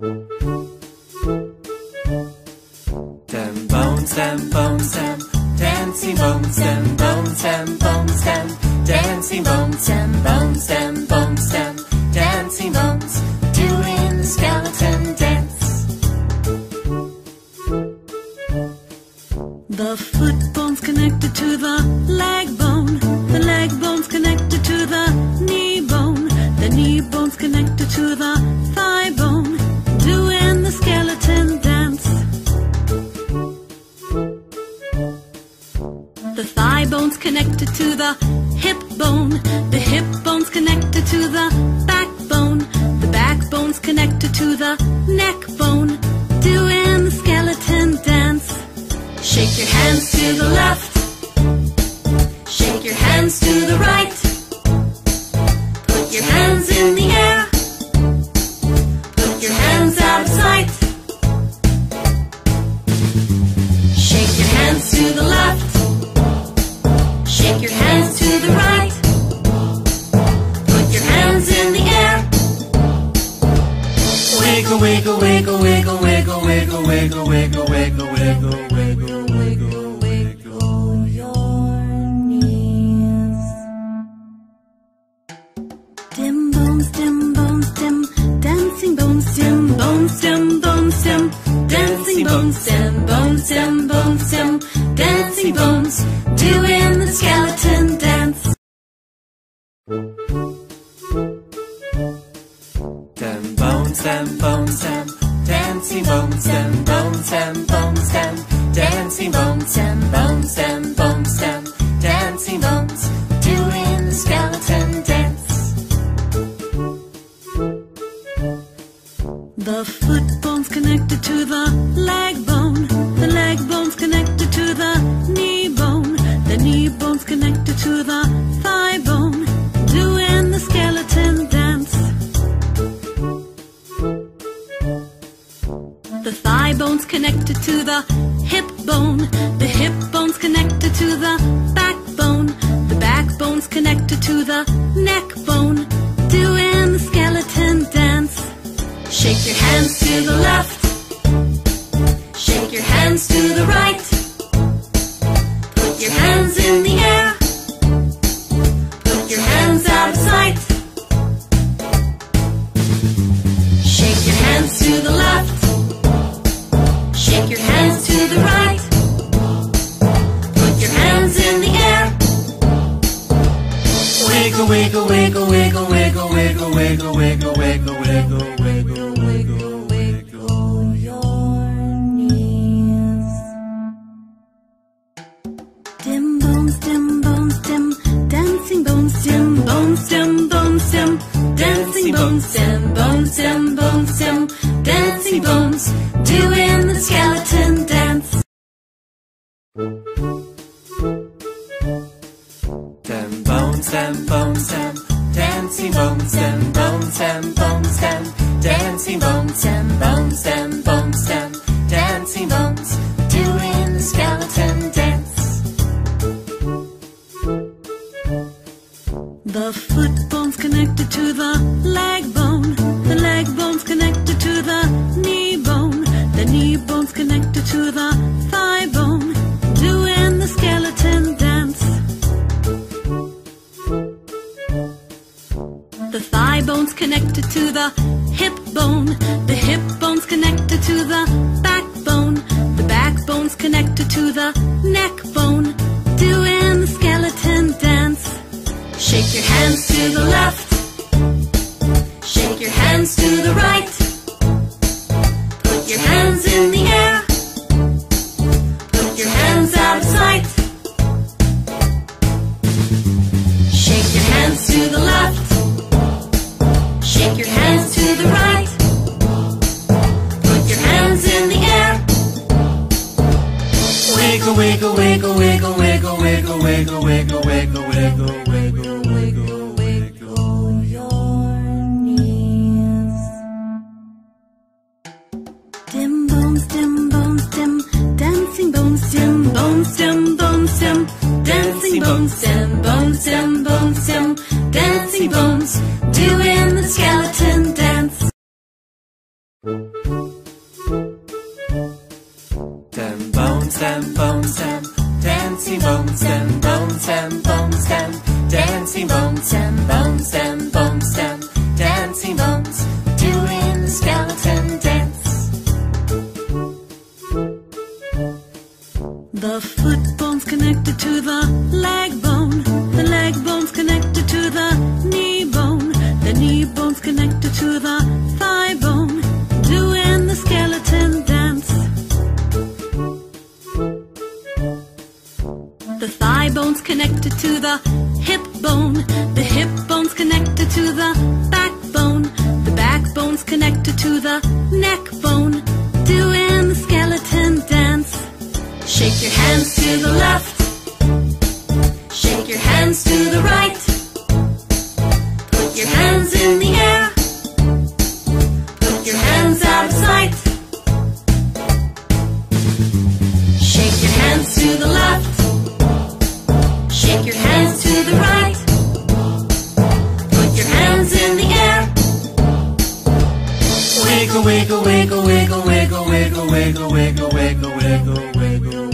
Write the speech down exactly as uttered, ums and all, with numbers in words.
Dem bones, dem bones, dem dancing bones, dem bones, dem bones, dem dancing bones, dem bones, dem bones, dem dancing bones, doing the skeleton dance. The foot bone's connected to the leg bone, the leg bone's connected to the knee bone, the knee bone's connected to the thigh bone, doing the skeleton dance. The thigh bone's connected to the hip bone, the hip bone's connected to the backbone, the backbone's connected to the neck bone, doing the skeleton dance. Shake your hands to the left, shake your hands to the right, put your hands in the air, put your hands out of sight. Shake your hands to the left, shake your hands to the right, put your hands in the air. Wiggle, wiggle, wiggle, wiggle, wiggle, wiggle, wiggle, wiggle, wiggle, wiggle, wiggle, wiggle, wiggle your knees. Dim bones, dim bones, dim dancing bones, dim bones, dim bones, dim dancing bones, dim bones, dim bones, dim dancing bones, doing the skeleton dance. Dem bones, dem bones, dem dancing bones, dem bones, dem bones, dem dancing bones, dem bones, dem bones, dem dancing bones, doing the skeleton dance. The foot bone's connected to the leg bone, the leg bone's connected to the knee bone, the knee bone's connected to the thigh bone, doing the skeleton dance. The thigh bone's connected to the hip bone, the hip bone's connected to the backbone, the backbone's connected to the neck bone, doing the skeleton dance. Shake your hands to the left, shake your hands to the right, put your hands in the air, put your hands out of sight. Shake your hands to the left, shake your hands to the right, put your hands in the air. Wiggle, wiggle, wiggle, wiggle, wiggle, wiggle, wiggle, wiggle, wiggle, wiggle, wiggle, wiggle, wiggle your knees. Dim bones, dim bones, dim dancing bones, dim bones, dim bones, dim dancing bones, dim bones, dim bones, dim dancing bones, doing the skeleton dance. Dem bones, dem bones, dem dancing bones, dem bones, dem bones, dem dancing bones, dem bones, dem bones, dem dancing bones, doing the skeleton dance. The foot bone's connected to the leg bone, the leg bone's connected to the knee bone, the knee bone's connected to the thigh bone, doing the skeleton dance. The thigh bone's connected to the hip bone, the hip bone's connected to the backbone, the backbone's connected to the neck bone, doing the skeleton dance. Shake your hands to the left, shake your hands to the right, put your hands in the air, put your hands out of sight. Shake your hands to the left, shake your hands to the right, put your hands in the air. Wiggle, wiggle, wiggle, wiggle, wiggle, wiggle, wiggle, wiggle, wiggle, wiggle, wiggle, wiggle, wiggle your knees. Dim bones, dim bones, dim dancing bones, dim bones, dim bones, dim dancing bones, dim bones, dim bones, dim dancing bones, doing the skeleton dance. Them bones, them bones, them dancing bones, them bones, them bones, them dancing bones, them bones, them bones, them dancing bones, doing the skeleton dance. The foot bone's connected to the leg bone. The leg bone's connected to the knee bone. The knee bone's connected to the thigh bone, doing the skeleton dance. The thigh bone's connected to the hip bone. The hip bone's connected to the backbone. The backbone's connected to the neck bone, doing the skeleton dance. Shake your hands to the left. Shake your hands to the right. Put your hands in the air. Put your hands out of sight. Shake your hands to the left. Shake your hands to the right. Put your hands in the air. Wiggle, wiggle, wiggle, wiggle, wiggle, wiggle, wiggle, wiggle, wiggle, wiggle, wiggle.